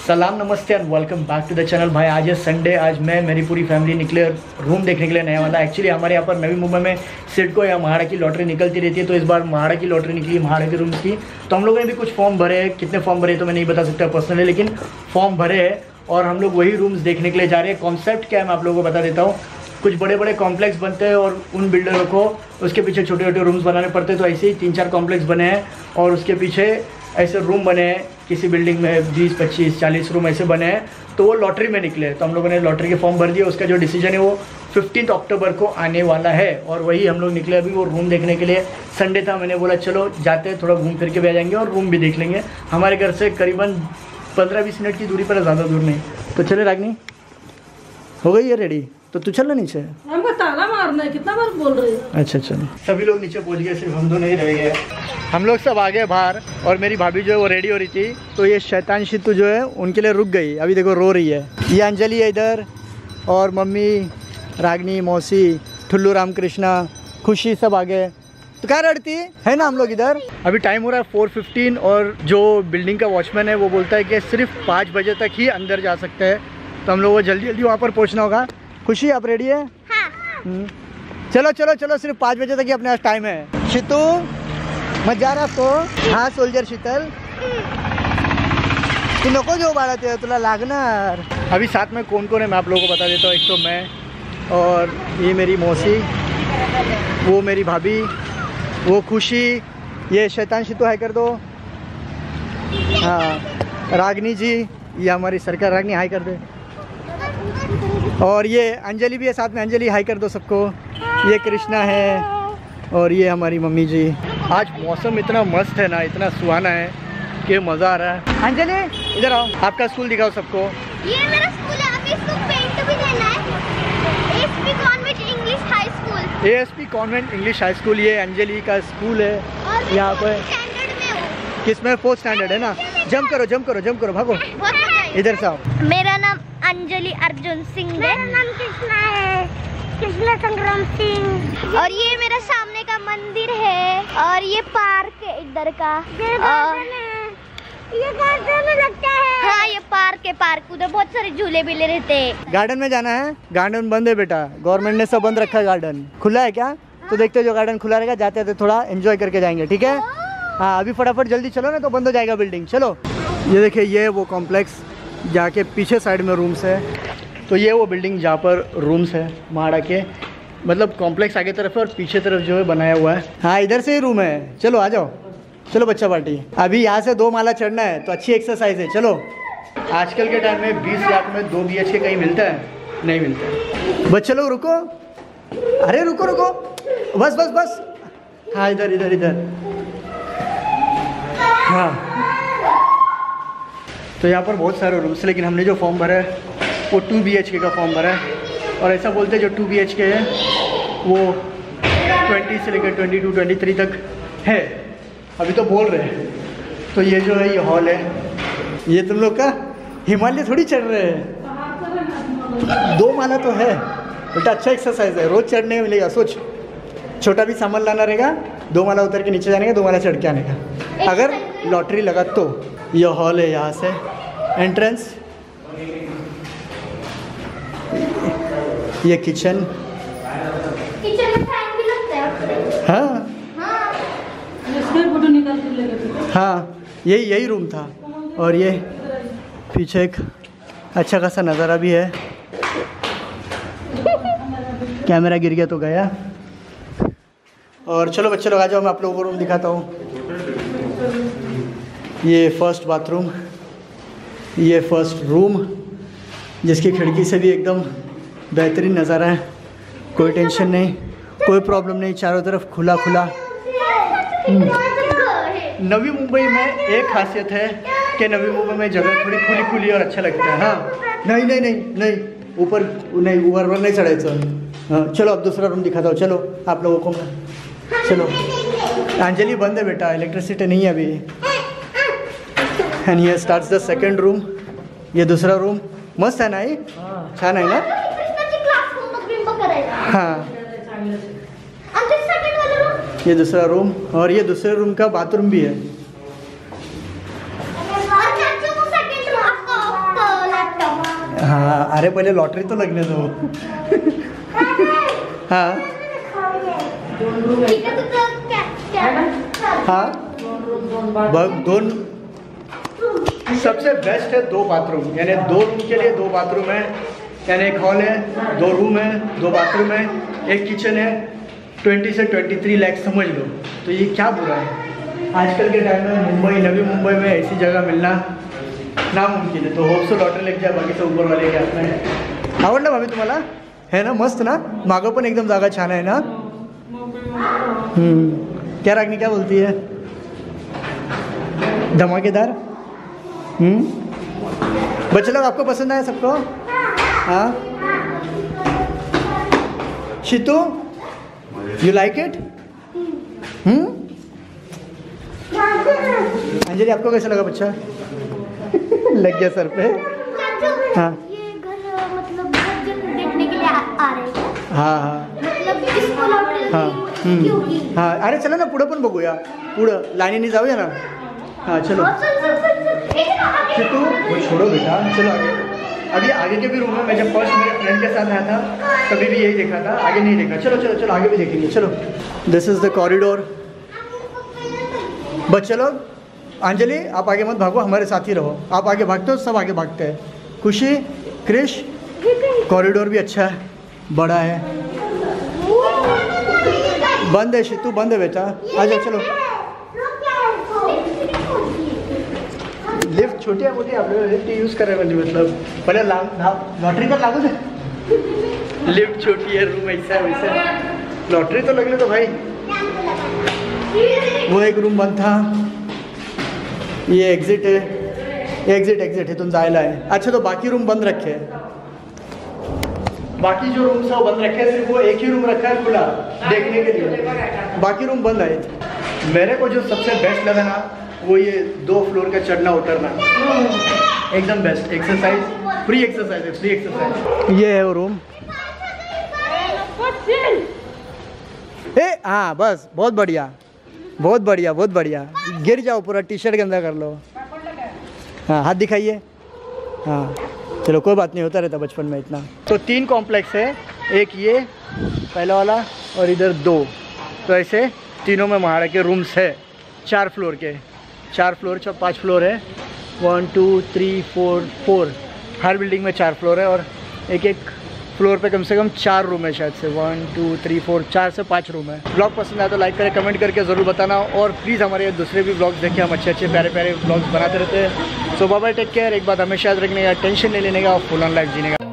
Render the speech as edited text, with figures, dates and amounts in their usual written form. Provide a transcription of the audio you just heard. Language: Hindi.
सलाम नमस्ते and welcome back to the channel. भाई आज है संडे, आज मैं मेरी पूरी फैमिली निकले रूम देखने के लिए नया वाला। एक्चुअली हमारे यहाँ पर नवी मुंबई में सिडको या महाड़ा की लॉटरी निकलती रहती है, तो इस बार महाड़ा की लॉटरी निकली, महाड़ा के रूम्स की। तो हम लोगों ने भी कुछ फॉर्म भरे हैं, कितने फॉर्म भरे तो मैं नहीं बता सकता पर्सनली, लेकिन फॉर्म भरे हैं और हम लोग वही रूम्स देखने के लिए जा रहे हैं। कॉन्सेप्ट क्या है मैं आप लोगों को बता देता हूँ। कुछ बड़े बड़े कॉम्प्लेक्स बनते हैं और उन बिल्डरों को उसके पीछे छोटे छोटे रूम्स बनाने पड़ते हैं। तो ऐसे ही 3-4 कॉम्प्लेक्स बने हैं और उसके पीछे ऐसे रूम बने हैं। किसी बिल्डिंग में 20, 25, 40 रूम ऐसे बने हैं, तो वो लॉटरी में निकले। तो हम लोगों ने लॉटरी के फॉर्म भर दिए। उसका जो डिसीजन है वो 15 अक्टूबर को आने वाला है और वही हम लोग निकले अभी वो रूम देखने के लिए। संडे था, मैंने बोला चलो जाते हैं, थोड़ा घूम फिर के भी आ जाएंगे और रूम भी देख लेंगे। हमारे घर से करीबन 15-20 मिनट की दूरी पर है, ज़्यादा दूर नहीं। तो चले रागनी, हो गई है रेडी? तो तू चल ना नीचे, हमको ताला मारना है, कितना बार बोल रही है। अच्छा चलो। सभी लोग नीचे पहुंच गए, सिर्फ हम दो नहीं रह गए। हम लोग सब आ गए बाहर और मेरी भाभी जो है वो रेडी हो रही थी। तो ये शैतान शितू जो है उनके लिए रुक गई, अभी देखो रो रही है। ये अंजलि है इधर और मम्मी, रागनी, मौसी, ठुल्लू, रामकृष्णा, खुशी सब आ गए। तो क्या रड़ती है ना हम लोग इधर। अभी टाइम हो रहा है 4:15 और जो बिल्डिंग का वॉचमैन है वो बोलता है कि सिर्फ 5 बजे तक ही अंदर जा सकते हैं। तो हम लोग को जल्दी जल्दी वहाँ पर पहुँचना होगा। खुशी आप रेडी है? हाँ। चलो चलो चलो, सिर्फ 5 बजे तक ही अपने पास टाइम है। शितू मत जा रहा तो? हाँ सोल्जर शीतल, तू नको जो बाळते तुला लागणार। अभी साथ में कौन कौन है मैं आप लोगों को बता देता हूँ। एक तो मैं और ये मेरी मौसी, वो मेरी भाभी, वो खुशी, ये शैतान शितू हाई कर दो। हाँ रागनी जी, ये हमारी सरकार रागनी हाई कर दे। और ये अंजलि भी है साथ में, अंजलि हाई कर दो सबको। ये कृष्णा है और ये हमारी मम्मी जी। आज मौसम इतना मस्त है ना, इतना सुहाना है कि मज़ा आ रहा है। अंजलि इधर आओ, आपका स्कूल दिखाओ सबको। ये मेरा स्कूल है, अभी इसको पेंट भी देना है। ASP convent English high school. ASP convent English high school, ये अंजलि का स्कूल है यहाँ पर। किसमें? 4th स्टैंडर्ड है ना। जंप करो जंप करो जंप करो, भागो इधर से आओ। मेरा नाम अंजलि अर्जुन सिंह है। मेरा नाम कृष्णा है, कृष्णा संग्राम सिंह। और ये मेरा सामने का मंदिर है और ये पार्क है इधर का। ये गार्डन लगता है। हाँ ये पार्क है, पार्क उधर बहुत सारे झूले भी रहते हैं। गार्डन में जाना है? गार्डन बंद है बेटा, गवर्नमेंट ने सब बंद रखा है। गार्डन खुला है क्या? तो देखते जो गार्डन खुला रहेगा, जाते हैं तो थोड़ा एंजॉय करके जाएंगे, ठीक है? हाँ अभी फटाफट जल्दी चलो ना, तो बंद हो जाएगा बिल्डिंग। चलो ये देखिए, ये वो कॉम्प्लेक्स जाके पीछे साइड में रूम्स है। तो ये वो बिल्डिंग जहाँ पर रूम्स है महाड़ा के, मतलब कॉम्प्लेक्स आगे तरफ है और पीछे तरफ जो है बनाया हुआ है। हाँ इधर से ही रूम है। चलो आ जाओ, चलो बच्चा पार्टी। अभी यहाँ से 2 माला चढ़ना है, तो अच्छी एक्सरसाइज है। चलो आजकल के टाइम में 20 लाख में 2 BHK कहीं मिलता है? नहीं मिलता है। बच्चे लोग रुको, अरे रुको रुको, बस बस बस। हाँ इधर इधर इधर। हाँ तो यहाँ पर बहुत सारे रूम्स, लेकिन हमने जो फॉर्म भरा है वो 2 BHK का फॉर्म भरा है। और ऐसा बोलते हैं जो 2 BHK है वो 20 से लेकर 22, 23 तक है, अभी तो बोल रहे हैं। तो ये जो है ये हॉल है। ये तुम लोग का हिमालय थोड़ी चढ़ रहे हैं, 2 माला तो है बेटा। अच्छा एक्सरसाइज है, रोज़ चढ़ने में मिलेगा। सोच, छोटा भी सामान लाना रहेगा, 2 माला उतर के नीचे जाने का, 2 माला चढ़ के आने का, अगर लॉटरी लगा तो। ये हॉल है, यहाँ से एंट्रेंस, ये किचन में फैन भी लगता है। हाँ फोटो निकाल के लेके। हाँ यही रूम था। और ये पीछे एक अच्छा खासा नज़ारा भी है। कैमरा गिर गया तो गया। और चलो बच्चे लोग आ जाओ, मैं आप लोगों को रूम दिखाता हूँ। ये फर्स्ट बाथरूम, ये फर्स्ट रूम, जिसकी खिड़की से भी एकदम बेहतरीन नज़ारा है। कोई टेंशन नहीं, कोई प्रॉब्लम नहीं, चारों तरफ खुला खुला। नवी मुंबई में एक खासियत है कि नवी मुंबई में जगह थोड़ी खुली खुली और अच्छा लगता है। हाँ नहीं नहीं नहीं नहीं, ऊपर नहीं चढ़ायचं। हाँ चलो अब दूसरा रूम दिखाता हूँ, चलो आप लोगों को। चलो अंजलि बंद है बेटा, इलेक्ट्रिसिटी नहीं है अभी। And here starts the second room. ये दूसरा रूम मस्त है ना, ये छान है ना। हाँ ये दूसरा रूम, और ये दूसरे रूम का बाथरूम भी है। अरे पहले लॉटरी तो लगने दो। हाँ ठीक है तो क्या हाँ दोन सबसे बेस्ट है 2 बाथरूम, यानी 2 रूम के लिए 2 बाथरूम है, यानी एक हॉल है, 2 रूम है, 2 बाथरूम है, एक किचन है। 20 से 23 लाख समझ लो, तो ये क्या बुरा है। आजकल के टाइम में मुंबई, नवी मुंबई में ऐसी जगह मिलना नामुमकिन है। तो होप सो लॉटरी लग जाए, बाकी सब ऊपर वाले के हाथ में है। आवडलं भाभी तुम्हाला? है ना, मस्त ना, मागं पण एकदम जागा छान आहे ना। क्या रागनी क्या बोलती है? धमाकेदार। बच्चे लोग आपको पसंद आया सबको? हाँ Shitu, you like it? Anjali आपको कैसा लगा बच्चा? लग गया सर पे। हाँ ये घर मतलब बहुत जन देखने के लिए आ रहे हैं। हाँ हाँ मतलब इसको लॉटरी हाँ हाँ, अरे चलो ना पुढं पण बघूया, पुढं लाईनीने जाऊया ना। हाँ चलो शितू, वो छोड़ो बेटा, चलो आगे। अभी आगे के भी रूम में मैं जब फर्स्ट मेरे फ्रेंड के साथ आया था तभी भी यही देखा था, आगे नहीं देखा। चलो चलो चलो आगे भी देखेंगे, चलो। This is the corridor. बच्चे लोग, अंजलि आप आगे मत भागो, हमारे साथ ही रहो। आप आगे भागते हो, सब आगे भागते हैं। खुशी, क्रिश, कॉरिडोर भी अच्छा है, बड़ा है। बंद है शितू, बंद है बेटा, आ जाओ चलो। लिफ्ट छोटी है मोटी, आप लोग लिफ्ट यूज़ कर रहे हैं मतलब पहले लॉटरी पर लागू है। लिफ्ट छोटी है, रूम ऐसा है वैसा है, लॉटरी तो लगने तो भाई। वो एक रूम बंद था, ये एग्जिट है, एग्जिट है, तुम जायला है। अच्छा तो बाकी रूम बंद रखे हैं, बाकी जो रूम्स है वो बंद रखे हैं, सिर्फ वो एक ही रूम रखा है खुला देखने के लिए, बाकी रूम बंद है। मेरे को जो सबसे बेस्ट लगा ना वो ये 2 फ्लोर का चढ़ना उतरना, एकदम बेस्ट एक्सरसाइज, फ्री एक्सरसाइज है, फ्री एक्सरसाइज। ये है वो रूम। हाँ बस, बहुत बढ़िया बहुत बढ़िया बहुत बढ़िया। गिर जाओ पूरा, टी शर्ट गंदा कर लो। हाँ हाथ दिखाइए। हाँ चलो कोई बात नहीं, होता रहता बचपन में इतना। तो 3 कॉम्प्लेक्स है, एक ये पहला वाला और इधर 2, तो ऐसे तीनों में महाड़ा के रूम्स है। 4 फ्लोर के, 4 फ्लोर 5 फ्लोर है। 1 2 3 4 4, हर बिल्डिंग में 4 फ्लोर है और एक एक फ्लोर पे कम से कम 4 रूम है, शायद से 1 2 3 4 4 से 5 रूम है। ब्लॉग पसंद आया तो लाइक करें, कमेंट करके ज़रूर बताना, और प्लीज़ हमारे दूसरे भी ब्लॉग्स देखें, हम अच्छे प्यारे प्यारे ब्लॉग्स बनाते रहते हैं। So bye bye, take care. एक बात हमेशा याद रखने का, टेंशन नहीं लेने का और फुल ऑन लाइफ जीने का।